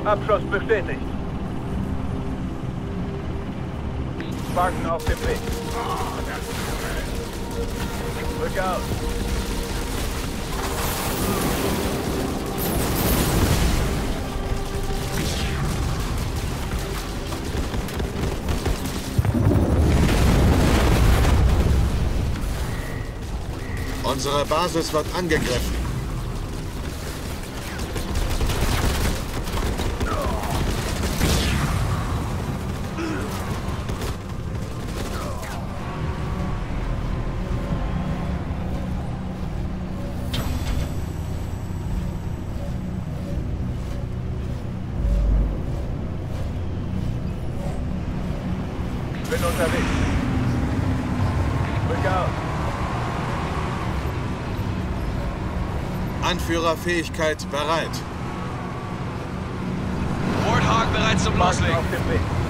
Abschuss bestätigt. Wagen auf dem Weg. Rück aus. Unsere Basis wird angegriffen. Bin unterwegs. Rück aus. Anführerfähigkeit bereit. Warthog bereit zum Wagen Loslegen. auf dem Weg.